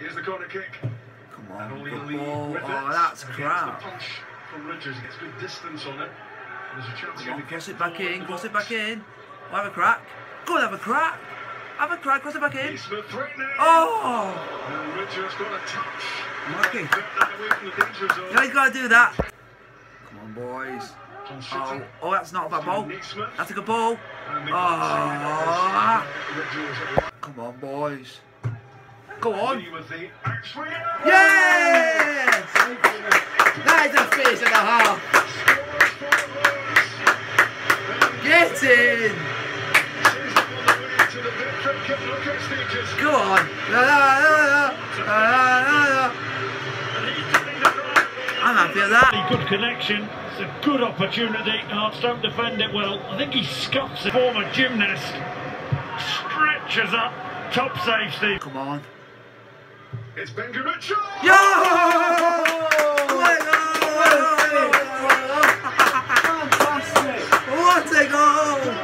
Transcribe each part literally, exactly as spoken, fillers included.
Here's the corner kick. Come on, good ball. Oh, that's crap. Punch from Richards. Gets good distance on it. There's a chance. Come on, cross it back in, cross it back in. Oh, have a crack. Go and have a crack. Have a crack, cross it back in. Oh! And Richards got a touch. Lucky. No, he's got to do that. Come on, boys. Oh, oh, that's not a bad ball. That's a good ball. Oh! Come on, boys. Go on. Yes! That is a finish and a half. Get in. Go on. I'm happy with that. Good connection. It's a good opportunity. Hearts don't defend it well. I think he scuffs it. Former gymnast stretches up. Top save, Steve. Come on. It's Ben Mitchell. Yo! Fantastic! What a goal!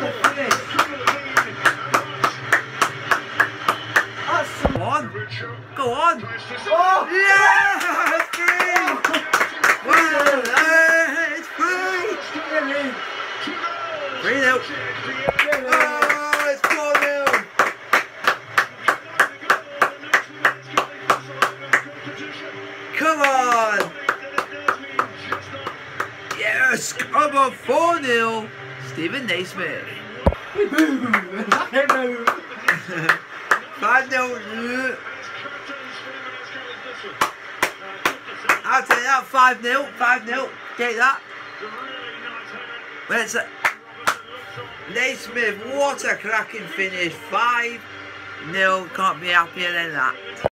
Go on. Go on. Oh! Yeah! It's free! Well, uh, it's free! three nil. Oh, it's four nil. Come on! Yes! Come on, four nil. Stephen Naismith. five nil. I'll take that. five nil. five nil. Take that. Well, it's a Naismith, what a cracking finish. five nil. Can't be happier than that.